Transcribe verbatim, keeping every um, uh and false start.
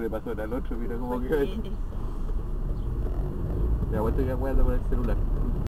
le pasó al otro, mira cómo Pues quedó que eso. eso. Me ha vuelto que acuerdo con el celular.